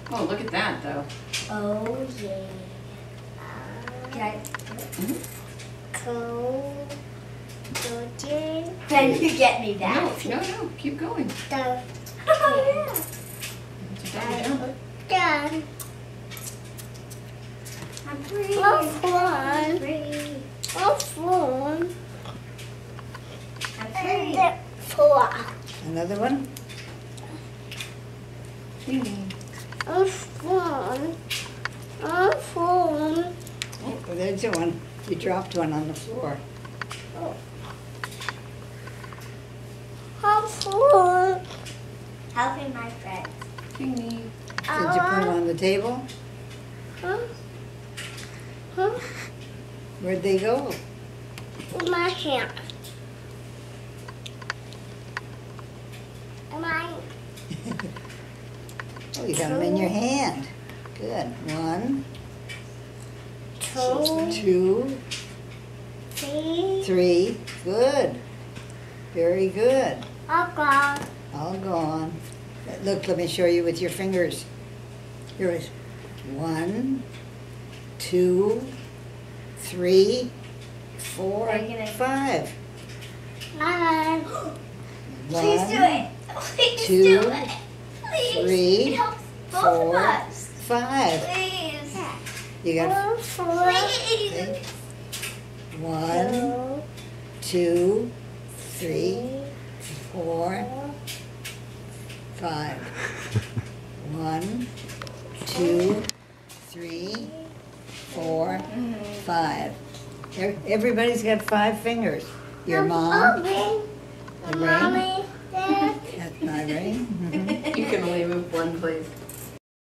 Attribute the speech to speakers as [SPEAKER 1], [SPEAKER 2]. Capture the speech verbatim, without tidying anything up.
[SPEAKER 1] Oh, look at that, though.
[SPEAKER 2] Oh, yeah. Can I?
[SPEAKER 1] Mm-hmm.
[SPEAKER 2] Go. Go, Jane. Can you get me that?
[SPEAKER 1] No, no, no. Keep going.
[SPEAKER 2] The. Oh,
[SPEAKER 1] It's a double jump.
[SPEAKER 2] yeah. Done. I'm free. I'm free. I'm free. I'm free. Four.
[SPEAKER 3] Another one?
[SPEAKER 1] Ding.
[SPEAKER 2] I'm free. I'm free.
[SPEAKER 3] Oh, well, there's the one. You dropped one on the floor.
[SPEAKER 2] I'm free. Helping my friends.
[SPEAKER 1] Ding.
[SPEAKER 3] Did you put them on the table?
[SPEAKER 2] Huh? Huh?
[SPEAKER 3] Where'd they go?
[SPEAKER 2] With my hand. My
[SPEAKER 3] Oh, you got them in your hand. Good. One,
[SPEAKER 2] two,
[SPEAKER 3] two,
[SPEAKER 2] three,
[SPEAKER 3] three. Good. Very good.
[SPEAKER 2] okay.
[SPEAKER 3] All gone. Look, let me show you with your fingers. Here it is. One, two, three, four,
[SPEAKER 2] Are you gonna-
[SPEAKER 3] five.
[SPEAKER 2] Nine. Please do
[SPEAKER 3] One,
[SPEAKER 2] it. Please
[SPEAKER 3] two,
[SPEAKER 2] do it. Please.
[SPEAKER 3] three,
[SPEAKER 2] It helps both
[SPEAKER 3] four,
[SPEAKER 2] of us.
[SPEAKER 3] five.
[SPEAKER 2] Please.
[SPEAKER 3] You got
[SPEAKER 2] Please.
[SPEAKER 3] okay. One, two, three, four, five. One, two, three, four, five. Ev- Everybody's got five fingers. Your mom, the ring.
[SPEAKER 2] Mommy, Dad.
[SPEAKER 3] That's my ring. Mhm.
[SPEAKER 1] You can only move one, please.